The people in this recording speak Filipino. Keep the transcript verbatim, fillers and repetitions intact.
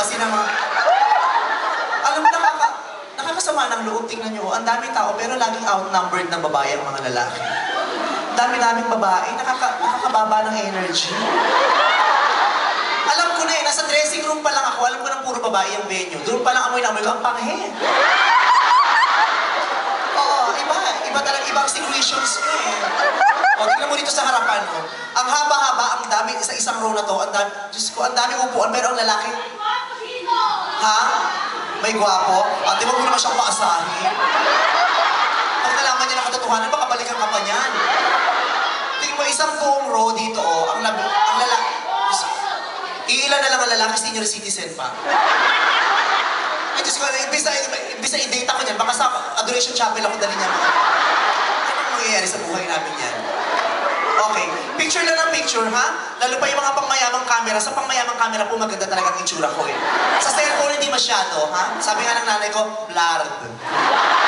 kasi ng mga... Alam mo, nakaka... nakakasama ng loob. Tingnan nyo, ang daming tao, pero laging outnumbered ng babae ang mga lalaki. Dami-daming babae, nakaka... nakakababa ng energy. Alam ko na eh, nasa dressing room pa lang ako, alam ko na puro babae ang venue. Doon pa lang amoy na amoy ko, ang panghe. Oo, iba. Iba talaga, ibang situations mo eh. O, tingnan mo dito sa harapan mo. Ang haba-haba, ang dami, sa isang row na to, ang dami, Diyos ko, ang dami upuan, pero ang lalaki... Ha? May gwapo? Ate, wag mo naman siyang paasahin. Pag nalaman niya ng katotohanan, baka balikan ka pa niyan. Tingnan mo, isang buong row dito, oh, ang, labi, ang lalaki... Iilan na lang ang lalaki, senior citizen pa. Ay, Diyos ko, imbis na, imbis na i-date ako niyan, baka sa Adoration Chapel ako dali niya mga... Anong mangyayari sa buhay namin yan? Okay, picture lang ng picture, ha? Lalo pa yung mga pangmayamang camera. Sa pangmayamang camera po, maganda talaga ang itsura ko, eh. Sa cellphone, hindi masyado, ha? Sabi nga ng nanay ko, blurred.